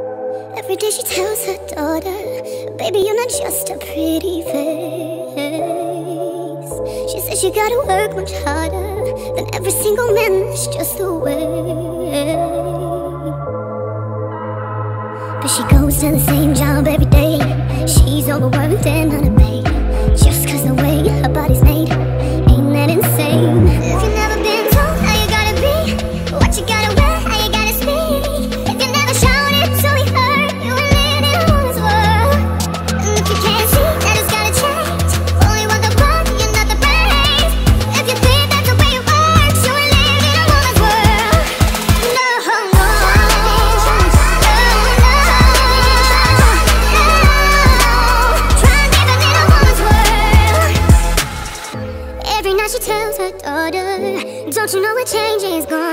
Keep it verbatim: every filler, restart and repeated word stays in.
Every day she tells her daughter, baby, you're not just a pretty face. She says you gotta work much harder than every single man, that's just the way. But she goes to the same job every day. She's overworked and underpaid, just cause the way her body's made. Ain't that insane? If you've never been told how you gotta be, what you gotta wear, how you gotta speak, if you never shown it till we heard, you ain't living in a woman's world. And if you can't see that it's gotta change, only want the blood, you're not the brains. If you think that's the way it works, you ain't living in a woman's world. No, no, no, no, no. Try living in a woman's world. Every night she tells her daughter, don't you know a change is gone?